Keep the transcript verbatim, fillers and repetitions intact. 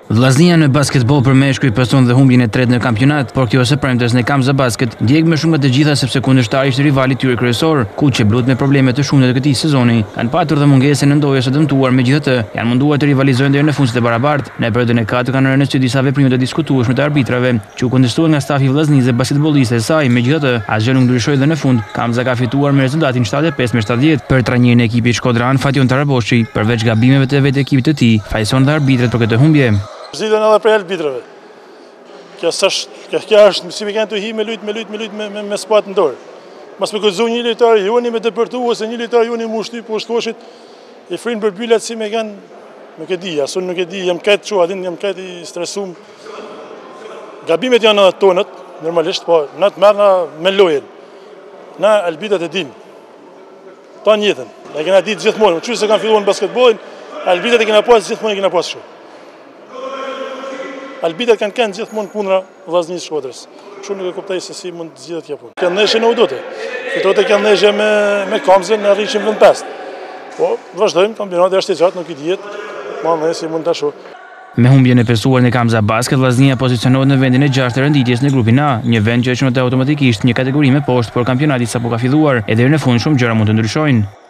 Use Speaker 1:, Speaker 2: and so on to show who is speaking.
Speaker 1: Vllaznia në basketbol për meshkuj pëson dhe humbjen e tretë në kampionat, por kjo së premtes në Kamza Basket ndjek më shumë të gjitha sepse kundërshtari ishte rivali tyre kryesor, Kuqe blut me probleme të shumta të këtij sezoni. Kanë patur dhe mungesën në ndojës së dëmtuar, megjithatë janë munduar të rivalizojnë deri në fundit e barabartë. Në periudhën e katërt kanë rënë në disa veprime të diskutueshme të arbitrave, që u kundërshtuan nga stafi i vllaznisë dhe basketbollistë e saj. Megjithatë, asgjë nuk ndryshoi dhe në fund Kamza ka fituar me rezultatin shtatëdhjetë e pesë me shtatëdhjetë. Për trajnerin e ekipit Shkodran, Fation Taraboshi, përveç gabimeve të vetë ekipit të tij, fajson dhe arbitrat për këtë humbje.
Speaker 2: Zgjidhen edhe për arbitrave. Kjo është kjo është si me kanë të hi me lut me lut me lut me me, me spat në dorë. Mos me gëzon një lojtar joni me depërtu ose një lojtar joni me ushty po shtoshit i frin për bylat si me kanë nuk e di, asun nuk e di, jam këtë çu, adin jam këtë i stresum. Gabimet janë edhe tonët, normalisht, po na të merrna me lojën. Na arbitrat e dim. Ta njëtën. Ne kena ditë gjithmonë, çu se kanë filluar në basketbollin, arbitrat e kena pas gjithmonë kena pas kështu. Arbitrat kanë kanë gjithmonë kundra vllaznisë Shkodrës. Kështu nuk e kuptoj se si mund të zgjidhet kjo punë. Kanë ndeshje në Udote. Fitote kanë ndeshje me me Kamzën në rrishim vend pesë. Po, vazhdojmë, kampionati është i gjatë, nuk i dihet. Ma më si mund ta shoh.
Speaker 1: Me humbjen e pesuar në Kamza Basket, vllaznia pozicionohet në vendin e gjashtë të renditjes në grupin A, një vend që është automatikisht një kategori më poshtë, por kampionati sapo ka filluar, e deri në fund shumë gjëra mund të ndryshojnë.